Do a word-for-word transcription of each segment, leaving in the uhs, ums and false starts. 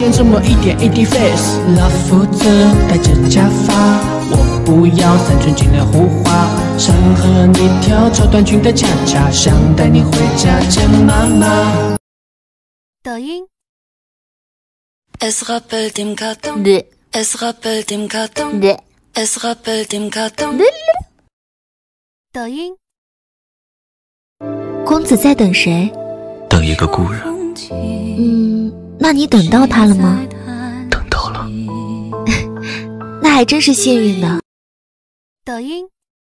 这么一点一滴 face， 老夫子戴着假发，我不要三寸金莲胡花，想和你跳超短裙的恰恰，想带你回家见妈妈。 抖音。 Es rappelt im Karton. Nee. Es rappelt im Karton. Nee. Es rappelt im Karton. 抖音。公子在等谁？ 等一个故人。 嗯，那你等到他了吗？ 等到了。 那还真是幸运呢。抖音。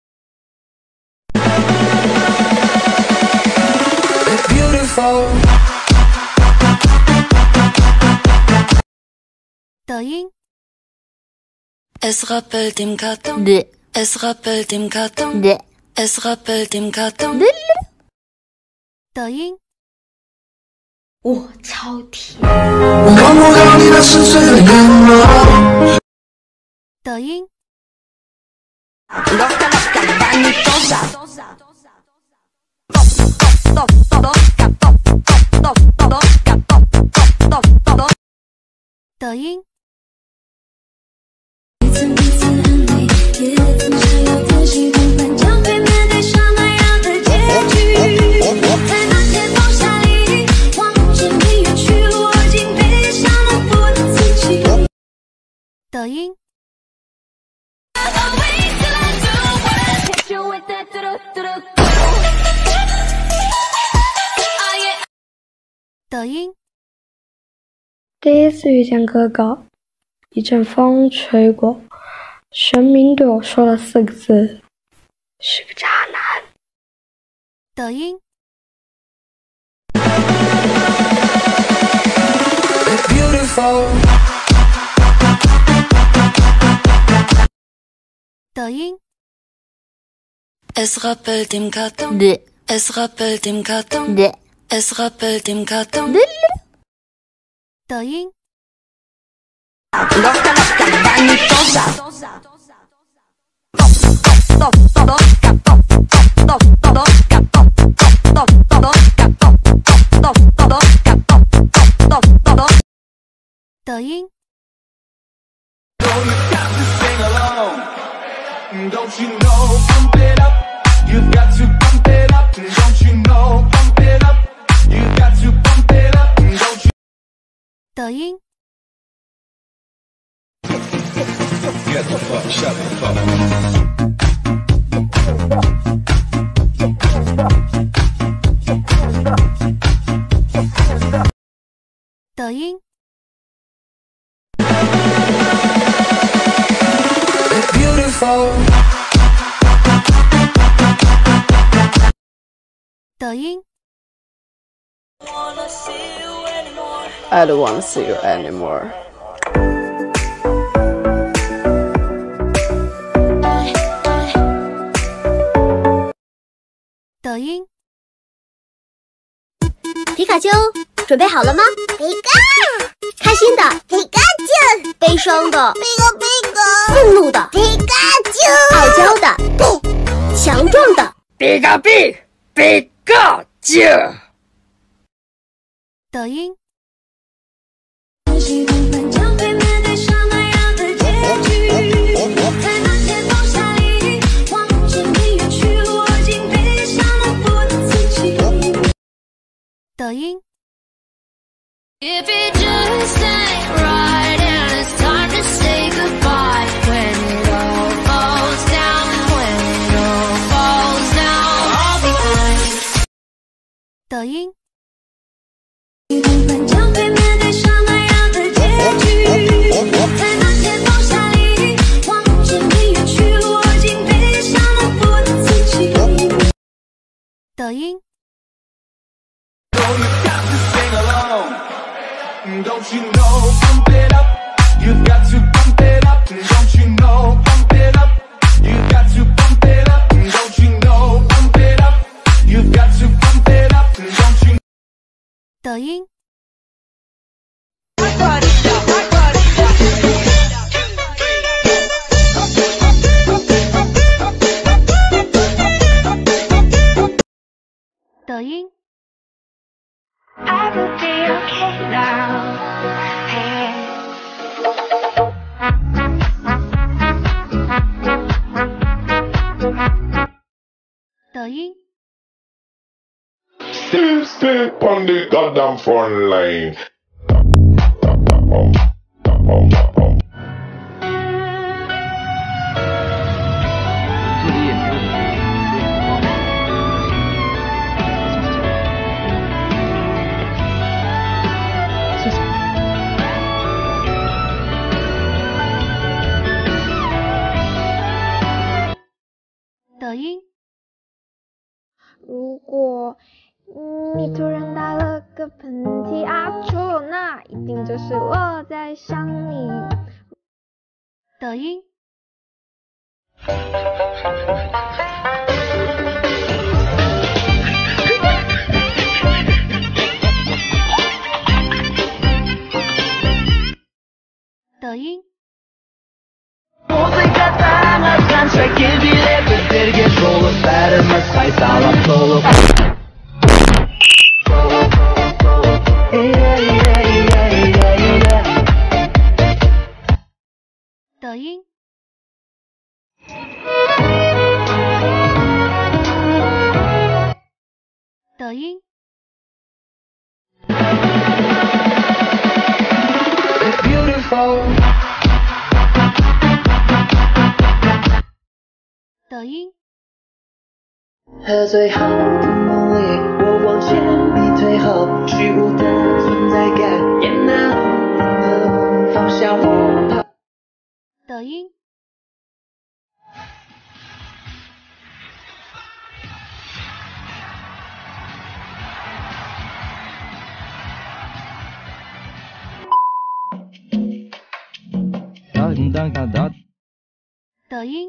抖音。 Es rappelt im Karton. Nee. Es rappelt im Karton. Nee. Es rappelt im Karton. 抖音。 我超甜。 我看不到你那深邃的眼眸。 抖音。抖音。抖音。抖音。 第一次遇见哥哥，一阵风吹过，生命对我说了四个字：是个渣男。 抖音。抖音。 Es rappelt im Karton. Nee. Es rappelt im Karton. Nee. Es rappelt im Karton. 抖音。抖音。 Don't you know, pump it up. You've got to pump it up. Don't you know, pump it up. You've got to pump it up. Don't you? 抖音。 Get the fuck, shut the fuck. 抖音。抖音。 I don't wanna see you anymore. 抖音。 皮卡丘，准备好了吗？皮卡。开心的皮卡丘，悲伤的皮卡皮卡，愤怒的皮卡丘，傲娇的皮，强壮的皮卡皮皮卡丘。 抖音。抖音。 If it just ain't right and it's time to say goodbye when it all falls down, when it all falls down, I'll be fine. 抖音。抖音。 Don't you know, pump it up. You've got to pump it up. Don't you know, pump it up. You've got to pump it up. Don't you know, pump it up. You've got to pump it up. Don't you? 抖音。抖音。 I will be okay now. Hey. Step on the goddamn front line. 抖音。 如果你突然打了个喷嚏啊错，那一定就是我在想你。 抖音。抖音。 Música tan alcanza que el billete perché solo stare ma sai sala solo solo 抖音。抖音。 It's beautiful 抖音。 喝醉后的梦里，我往前逼退后，虚无的存在感也能放下我跑。 抖音。抖音。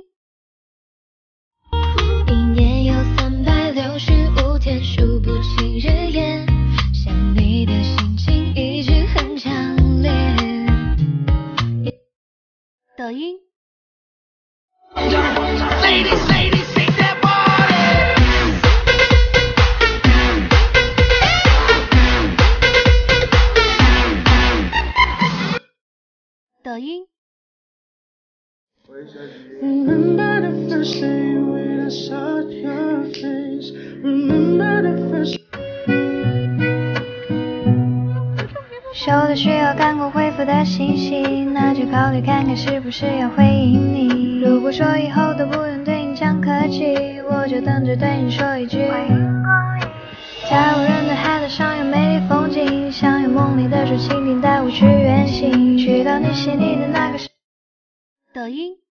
一年有三百六十五天，数不清日夜，想你的心情一直很强烈。 抖音。抖音。 Remember the first day when I saw your face. Remember the first. 收到需要赶快回复的信息，那就考虑看看是不是要回应你。如果说以后都不用对你讲客气，我就等着对你说一句。在无人的海岛上有美丽风景，想有梦里的竹蜻蜓带我去远行，去到你心里的那个。 抖音。